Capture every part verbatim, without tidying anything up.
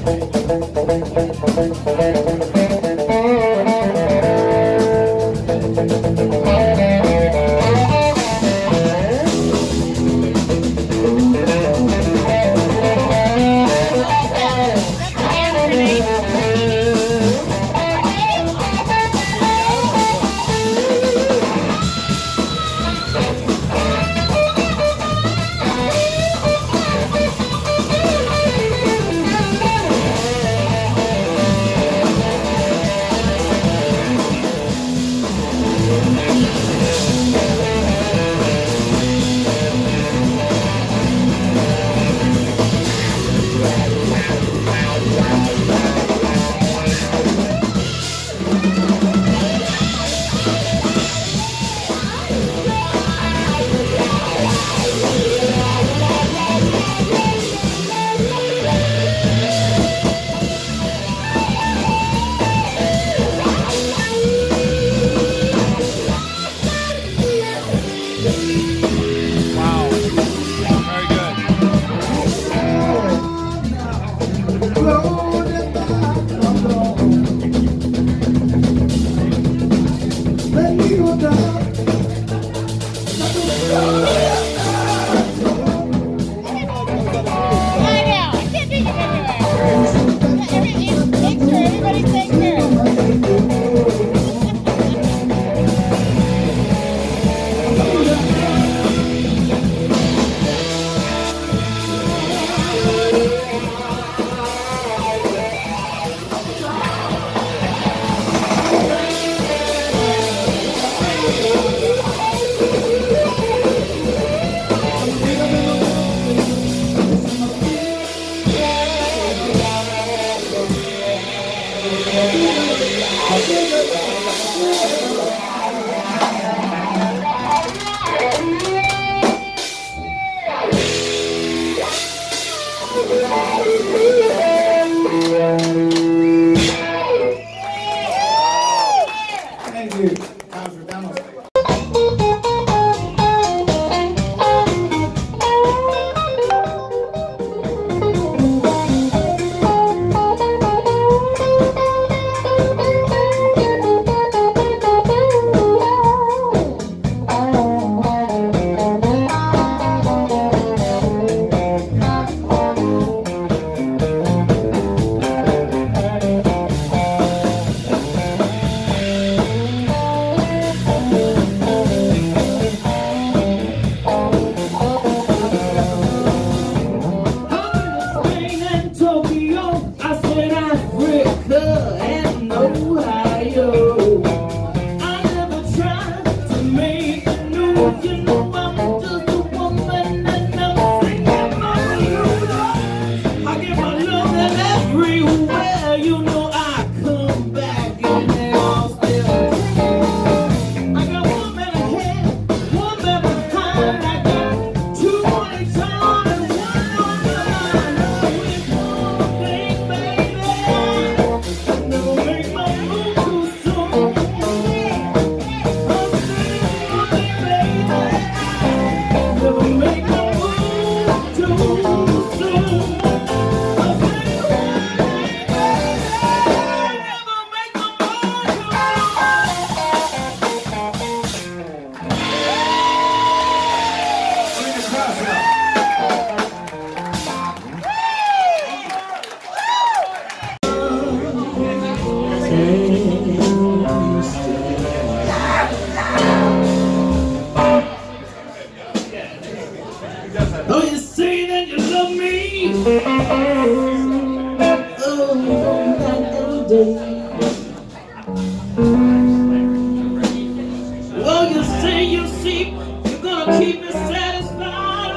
Well, you say you see, you're gonna keep me satisfied.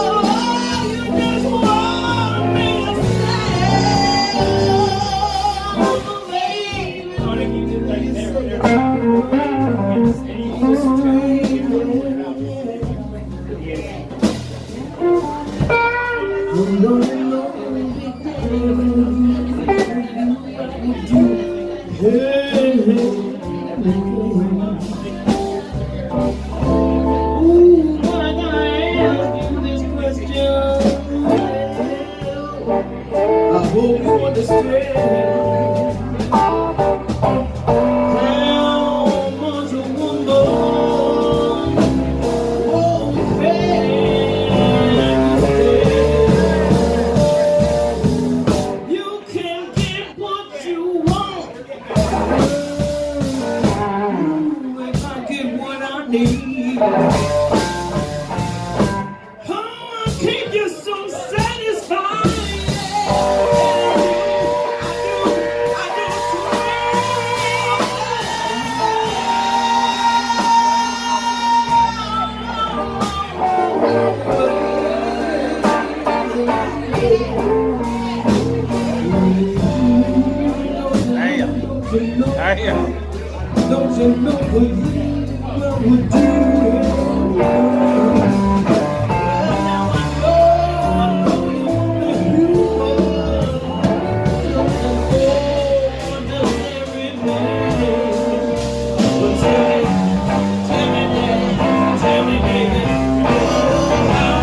Oh, you just want me to stay, baby. You know, you know, you hope you understand how much a woman won't pay. You can get what you want. Ooh, if I get what I need, I'll keep you so satisfied. Don't you know what you would do? Now I know, I know you would. Don't you know just every minute? But tell me, tell me, baby, tell me, baby, oh, how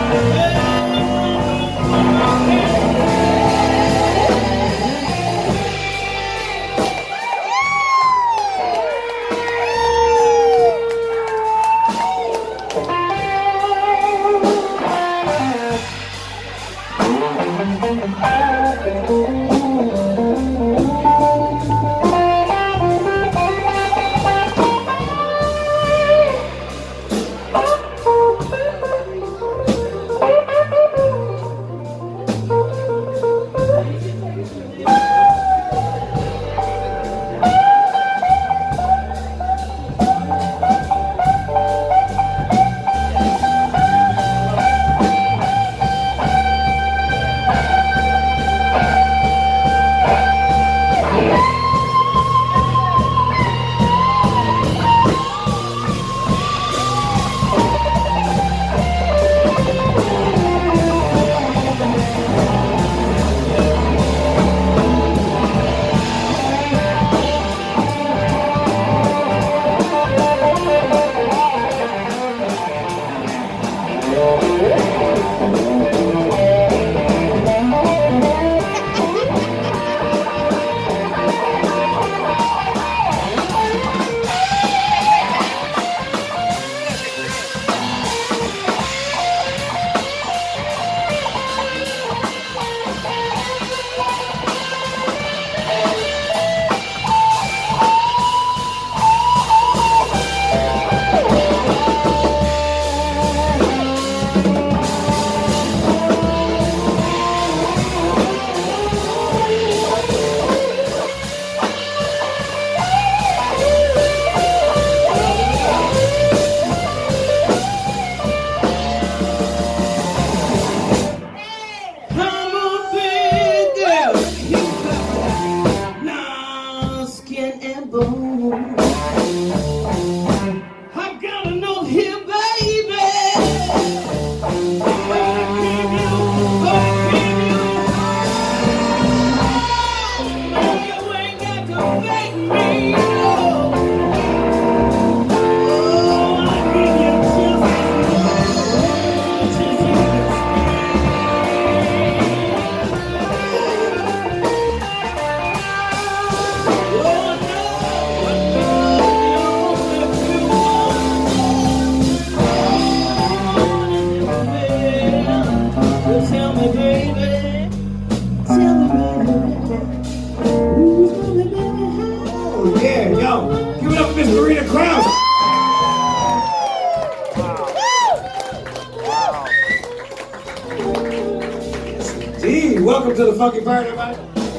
Welcome to the fucking party, everybody.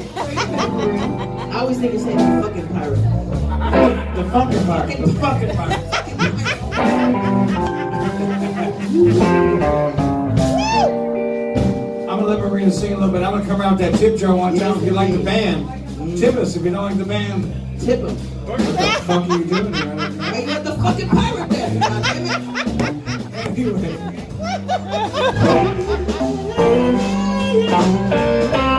I always think it's saying the fucking pirate. The fucking party. The fucking party. I'm gonna let Marina sing a little bit. I'm gonna come around with that tip jar one time. If you like the band, tip us. If you don't like the band, tip them. What the fuck are you doing here? Hey, you got the fucking pirate there. Anyway.